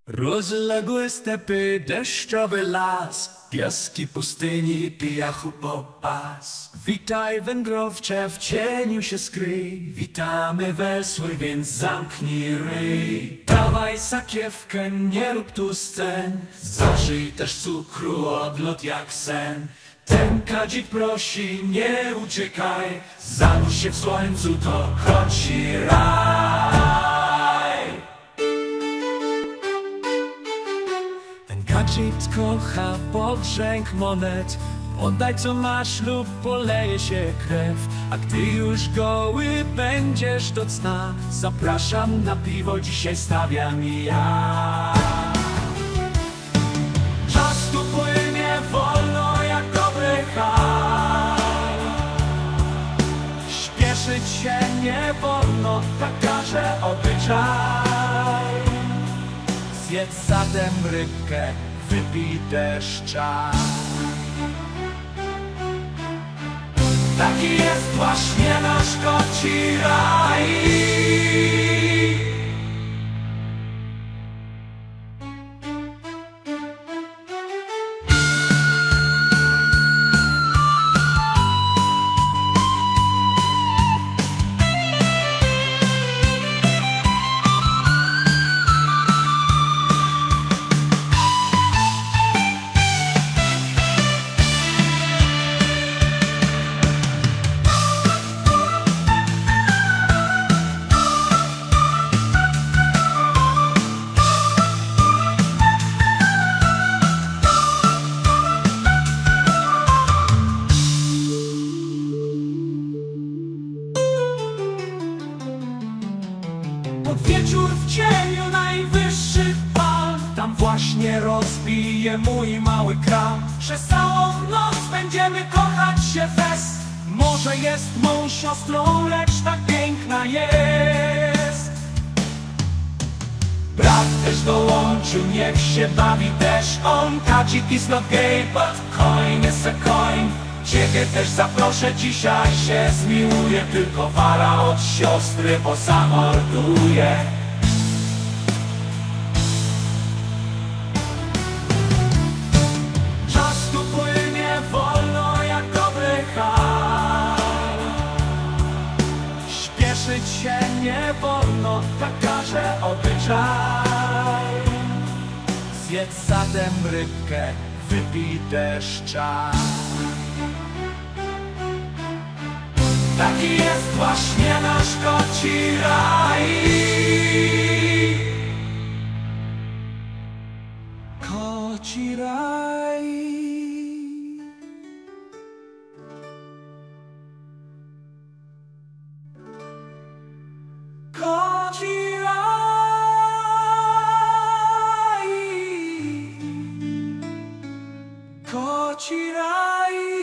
Rozległe stepy, deszczowy las, piaski pustyni, piachu popas. Witaj wędrowcze, w cieniu się skryj, witamy wesły, więc zamknij ryj. Dawaj sakiewkę, nie rób tu scen, zażyj też cukru, odlot jak sen. Ten kadzik prosi, nie uciekaj, zanurz się w słońcu, to chodź i raj. Kadzik kocha podrzęk monet, oddaj co masz lub poleje się krew. A gdy już goły będziesz do cna, zapraszam na piwo, dzisiaj stawiam ja. Czas tu płynie wolno jak dobry haj. Śpieszyć się nie wolno, tak każe obyczaj. Zjedz zatem rybkę, wypij też czaj. Taki jest właśnie nasz koci raj. Pod wieczór w cieniu najwyższych fal, tam właśnie rozbije mój mały kran. Przez całą noc będziemy kochać się fest. Może jest mą siostrą, lecz tak piękna jest. Brat też dołączył, niech się bawi też on. Kadzik is not gay, but coin is a coin. Ciebie też zaproszę, dzisiaj się zmiłuję, tylko wara od siostry, bo zamorduje. Czas tu płynie wolno jak dobry haj. Śpieszyć się nie wolno, tak każe obyczaj. Zjedz zatem rybkę, wypij też czaj. Taki jest właśnie nasz koci raj. Koci raj. Koci raj. Koci raj.